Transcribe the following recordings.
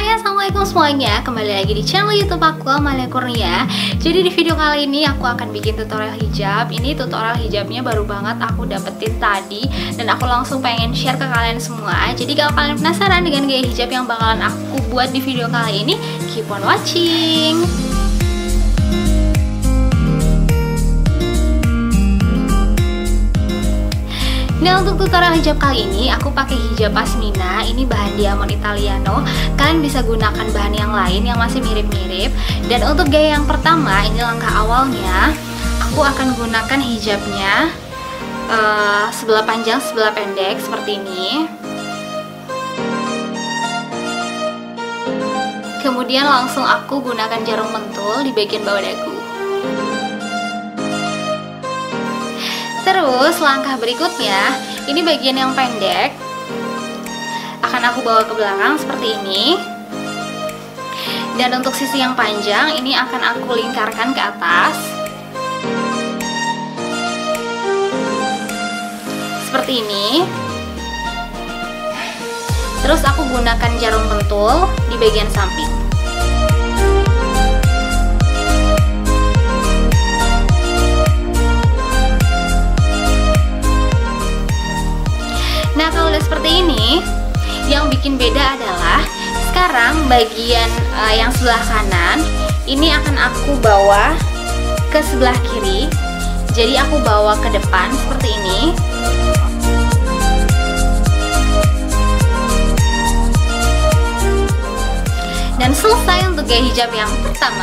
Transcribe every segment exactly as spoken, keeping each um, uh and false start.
Hai, assalamualaikum semuanya. Kembali lagi di channel YouTube aku, Amalia Kurnia. Jadi di video kali ini aku akan bikin tutorial hijab. Ini tutorial hijabnya baru banget aku dapetin tadi, dan aku langsung pengen share ke kalian semua. Jadi kalau kalian penasaran dengan gaya hijab yang bakalan aku buat di video kali ini, keep on watching. Nah, untuk tutorial hijab kali ini aku pakai hijab pasmina. Ini bahan diamond italiano. Kalian bisa gunakan bahan yang lain yang masih mirip-mirip. Dan untuk gaya yang pertama, ini langkah awalnya, aku akan gunakan hijabnya uh, sebelah panjang, sebelah pendek seperti ini. Kemudian langsung aku gunakan jarum pentul di bagian bawah dagu. Terus langkah berikutnya, ini bagian yang pendek akan aku bawa ke belakang seperti ini. Dan untuk sisi yang panjang, ini akan aku lingkarkan ke atas seperti ini. Terus aku gunakan jarum pentul di bagian samping. Nah, kalau udah seperti ini, yang bikin beda adalah sekarang bagian uh, yang sebelah kanan ini akan aku bawa ke sebelah kiri. Jadi aku bawa ke depan seperti ini. Dan selesai untuk gaya hijab yang pertama.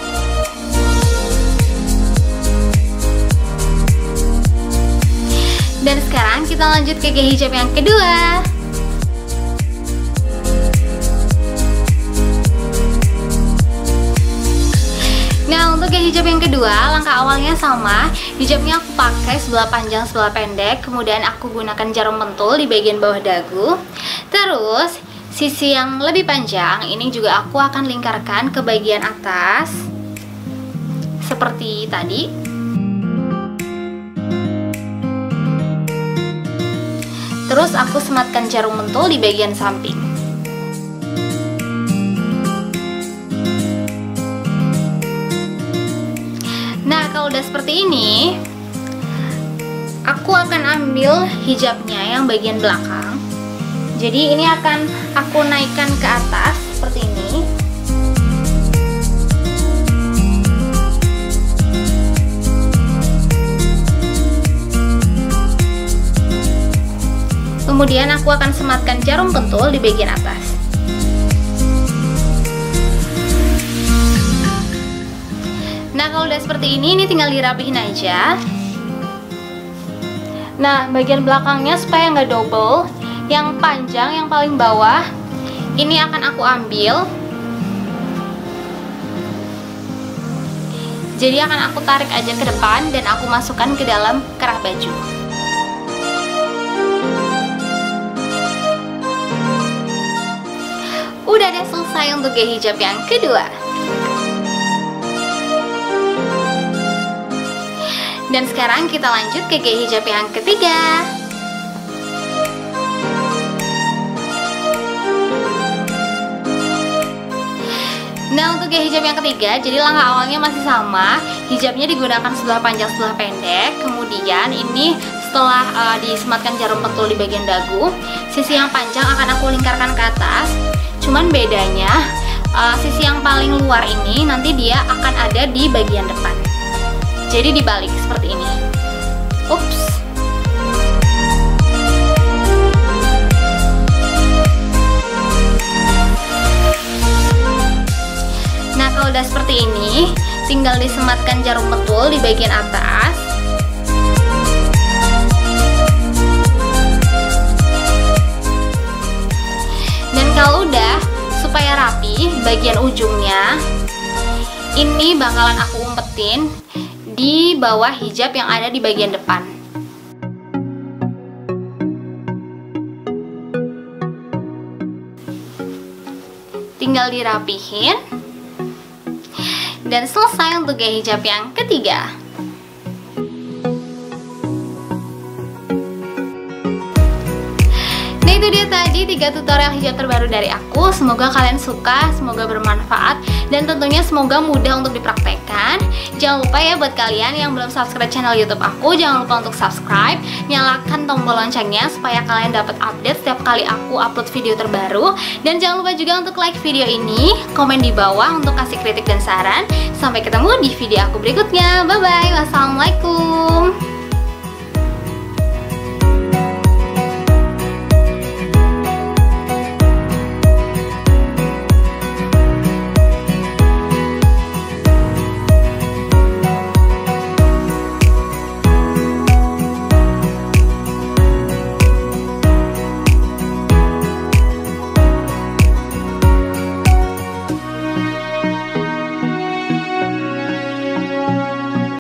Dan sekarang kita lanjut ke gaya hijab yang kedua. Nah, untuk gaya hijab yang kedua, langkah awalnya sama. Hijabnya aku pakai sebelah panjang, sebelah pendek. Kemudian aku gunakan jarum pentul di bagian bawah dagu. Terus, sisi yang lebih panjang, ini juga aku akan lingkarkan ke bagian atas seperti tadi. Terus aku sematkan jarum pentul di bagian samping. Nah, kalau udah seperti ini, aku akan ambil hijabnya yang bagian belakang. Jadi ini akan aku naikkan ke atas seperti ini. Kemudian aku akan sematkan jarum pentul di bagian atas. Nah, kalau udah seperti ini, ini tinggal dirapihin aja. Nah, bagian belakangnya supaya nggak double, yang panjang, yang paling bawah, ini akan aku ambil. Jadi akan aku tarik aja ke depan dan aku masukkan ke dalam kerah baju. Udah deh, selesai untuk gaya hijab yang kedua. Dan sekarang kita lanjut ke gaya hijab yang ketiga. Nah, untuk gaya hijab yang ketiga, jadi langkah awalnya masih sama. Hijabnya digunakan sebelah panjang, sebelah pendek. Kemudian ini setelah uh, disematkan jarum pentul di bagian dagu, sisi yang panjang akan aku lingkarkan ke atas. Cuman bedanya, uh, sisi yang paling luar ini nanti dia akan ada di bagian depan. Jadi dibalik seperti ini. Ups. Nah, kalau udah seperti ini, tinggal disematkan jarum pentul di bagian atas. Dan kalau udah, supaya rapi bagian ujungnya, ini bakalan aku umpetin di bawah hijab yang ada di bagian depan. Tinggal dirapihin. Dan selesai untuk gaya hijab yang ketiga. Nah, itu dia tadi tiga tutorial hijab terbaru dari aku. Semoga kalian suka, semoga bermanfaat, dan tentunya semoga mudah untuk dipraktekkan. Jangan lupa ya buat kalian yang belum subscribe channel YouTube aku, jangan lupa untuk subscribe, nyalakan tombol loncengnya supaya kalian dapat update setiap kali aku upload video terbaru. Dan jangan lupa juga untuk like video ini, komen di bawah untuk kasih kritik dan saran. Sampai ketemu di video aku berikutnya. Bye bye. Wassalamualaikum.